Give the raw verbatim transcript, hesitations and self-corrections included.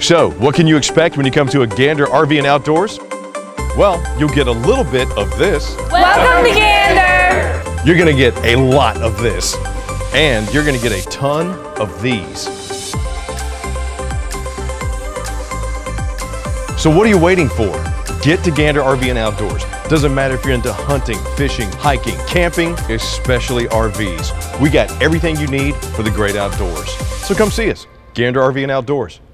So, what can you expect when you come to a Gander R V and Outdoors? Well, you'll get a little bit of this. Welcome to Gander! You're gonna get a lot of this. And you're gonna get a ton of these. So what are you waiting for? Get to Gander R V and Outdoors. Doesn't matter if you're into hunting, fishing, hiking, camping, especially R Vs. We got everything you need for the great outdoors. So come see us, Gander R V and Outdoors.